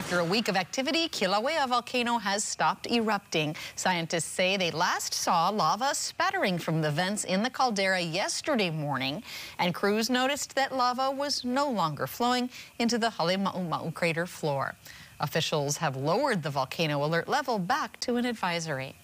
After a week of activity, Kilauea volcano has stopped erupting. Scientists say they last saw lava spattering from the vents in the caldera yesterday morning, and crews noticed that lava was no longer flowing into the Halema'uma'u crater floor. Officials have lowered the volcano alert level back to an advisory.